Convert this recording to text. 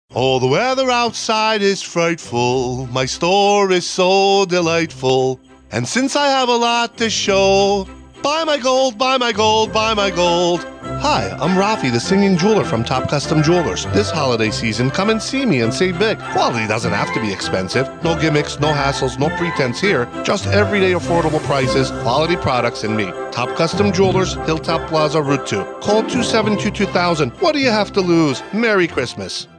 Oh, the weather outside is frightful. My store is so delightful. And since I have a lot to show, buy my gold, buy my gold, buy my gold. Hi, I'm Rafi, the singing jeweler from Top Custom Jewelers. This holiday season, come and see me and save big. Quality doesn't have to be expensive. No gimmicks, no hassles, no pretense here. Just everyday affordable prices, quality products, and me. Top Custom Jewelers, Hilltop Plaza, Route 2. Call 272-2000. What do you have to lose? Merry Christmas.